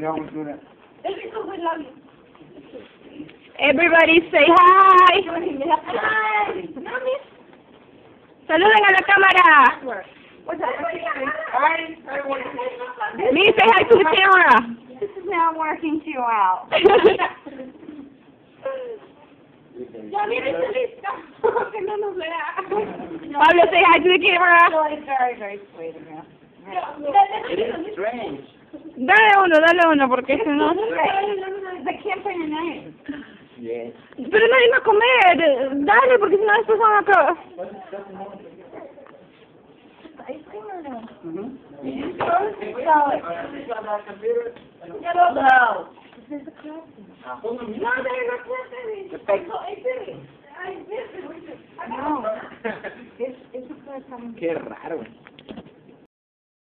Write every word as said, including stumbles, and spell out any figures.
Everybody say hi. Hi. Saluden a la cámara. Me say hi to the camera. This is now working too out. Ya mire, que no nos vea. Pablo, say hi to the camera. It's very, very sweet of you. It is strange. Dale uno, dale uno, porque si no... The campaign tonight. Yes. Pero nadie va a comer. Dale, porque si no después van acá. Ice cream or no? Mm-hmm. No. This is a cuttin. No, No, they're not cuttin. No. Es, es, es qué raro.